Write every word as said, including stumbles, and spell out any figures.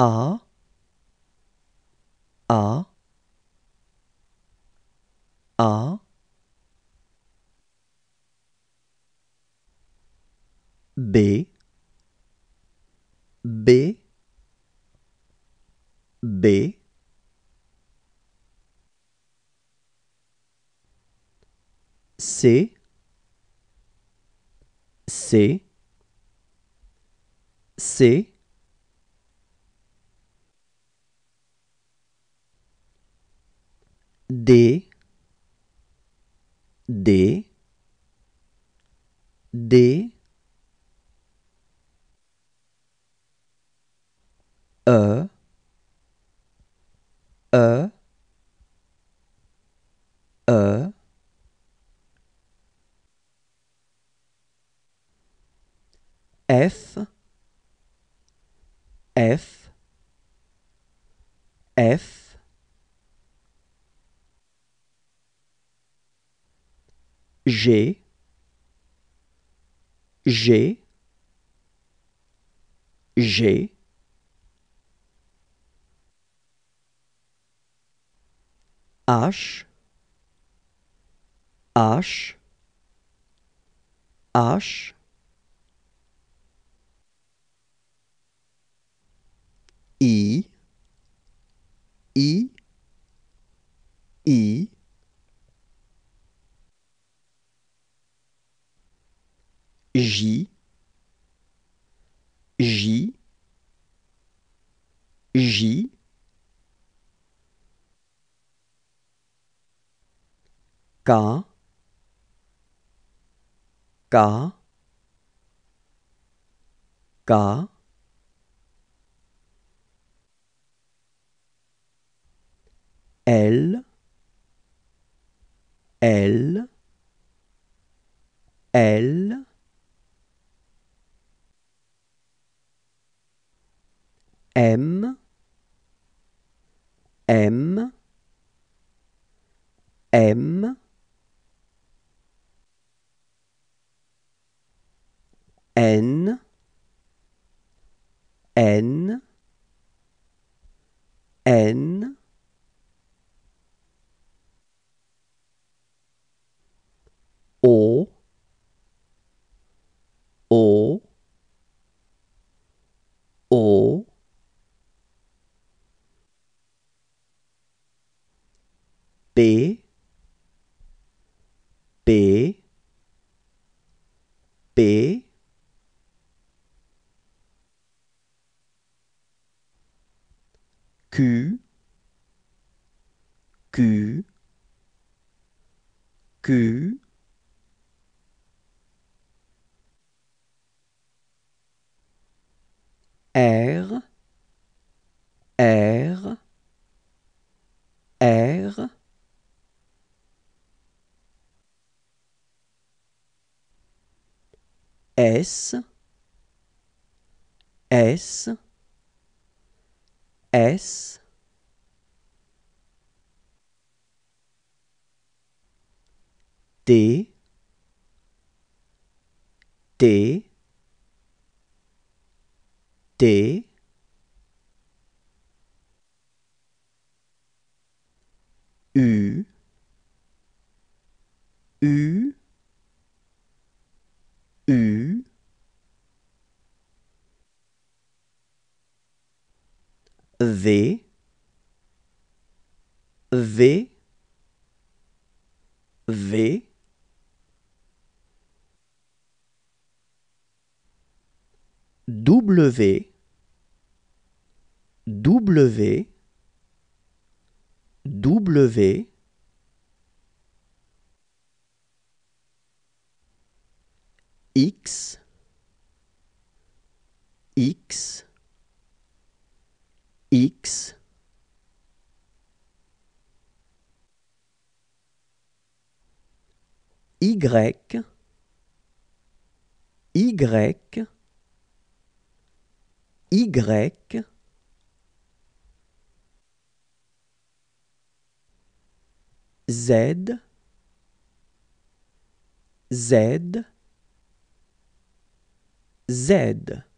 A, A, A, B, B, B, C, C, C, D, D, D, E, E, E, F, F, F, G, G, G, H, H, H, I, I, I, J, J, J, K, K, K, L, L, L, M, M, M, N, N, N, O, O, O, P, P, P, Q, Q, Q, R, R, R, S, S, S, T, T, T, U, U, U, V, V, V, W, W, W, X, X, X, Y, Y, Y, Z, Z, Z.